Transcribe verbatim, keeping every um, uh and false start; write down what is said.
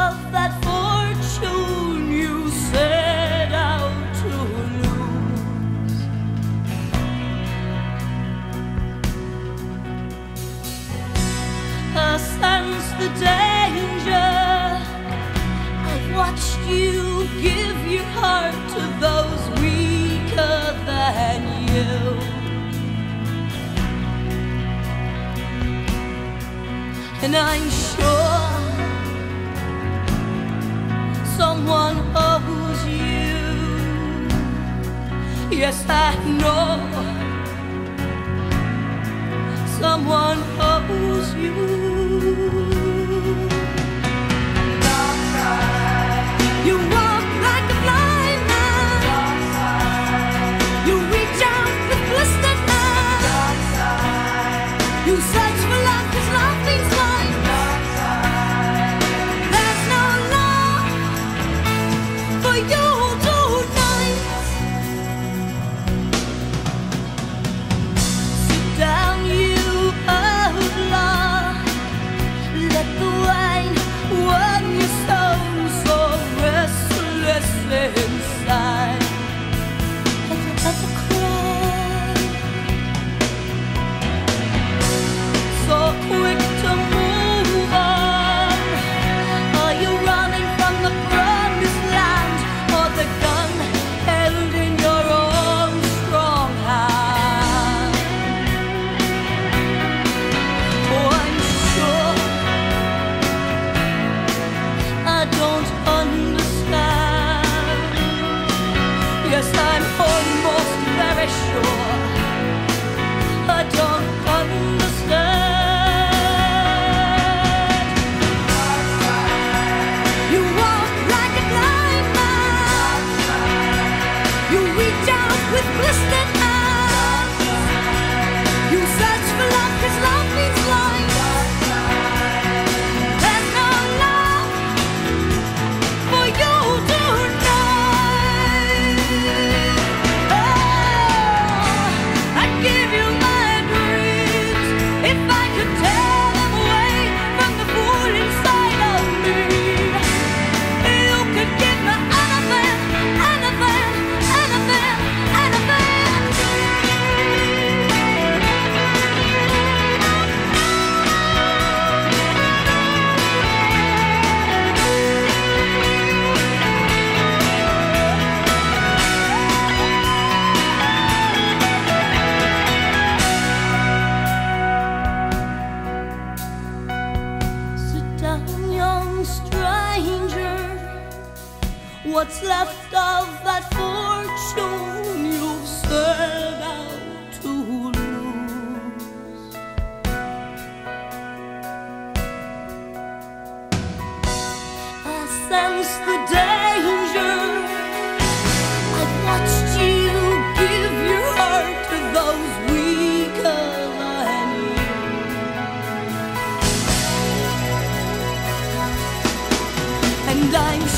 of that fortune you set out to lose. I sense the danger. I've watched you give your heart to those weaker than you. And I'm sure someone owes you. Yes, I know someone owes you. Darkside. You walk like a blind man. Darkside. You reach out with blistered hands. Darkside. You search for love 'cause love means life. Darkside. There's no love for you tonight. Sit down, you outlaw. Let the wine warm your soul so restless inside. Have you ever cried? So quick to move on. Are you running from the promised land, or the gun held in your own strong hand? Oh, I'm sure I don't understand. Yes, I'm almost very sure I don't understand. You walk like a blind man. You reach out with blistered hands. You search for love 'cause love means life. There's no love for you tonight. Oh, I'd give you my dreams if I could tear them away from the fool inside of me. You could give me anything, anything, anything, anything. Sit down, young stranger. What's left of that fortune you've set out to lose? I sense the danger. I've watched you give your heart to those weaker than you. And I'm